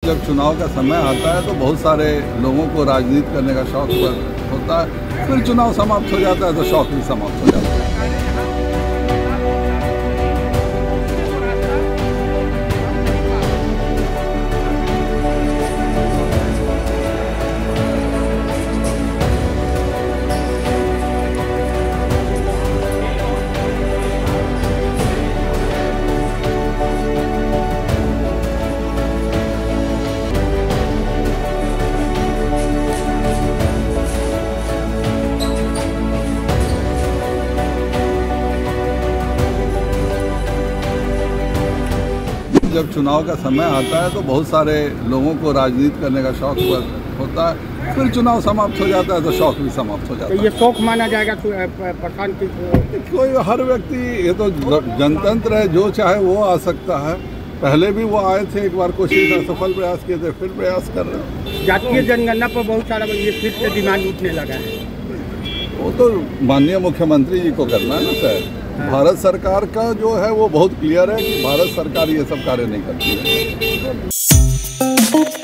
जब चुनाव का समय आता है तो बहुत सारे लोगों को राजनीति करने का शौक होता है, फिर चुनाव समाप्त हो जाता है तो शौक भी समाप्त हो जाता है। जब चुनाव का समय आता है तो बहुत सारे लोगों को राजनीति करने का शौक होता है, फिर चुनाव समाप्त हो जाता है तो शौक भी समाप्त हो जाता है। तो ये शौक माना जाएगा प्रधान की? कोई हर व्यक्ति, ये तो जनतंत्र है, जो चाहे वो आ सकता है। पहले भी वो आए थे, एक बार कोशिश असफल प्रयास किए थे, फिर प्रयास कर रहे हैं। जातीय जनगणना पर बहुत सारा ये फिर से डिमांड उठने लगा है। वो तो माननीय मुख्यमंत्री जी को करना है ना सर। भारत सरकार का जो है वो बहुत क्लियर है कि भारत सरकार ये सब कार्य नहीं करती है।